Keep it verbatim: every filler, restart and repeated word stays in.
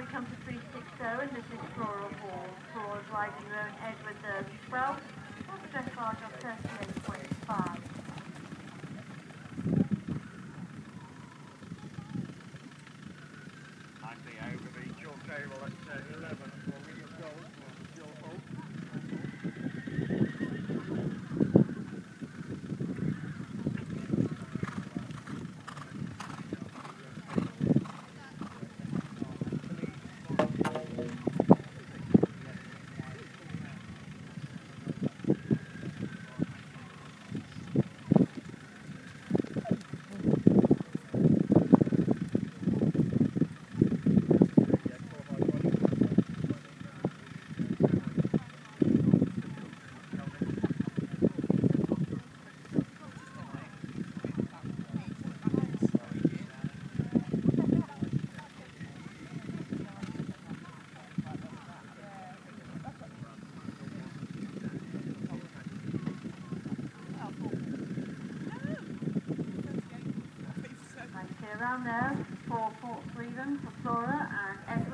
we come to three sixty, and this is Floral Hall. Flora's riding her own Edward the twelfth, dressage of thirty-eight point five. I see over the dual table at uh, eleven for William Gold for the dual hold. Around there, four Fort Freedom for Flora and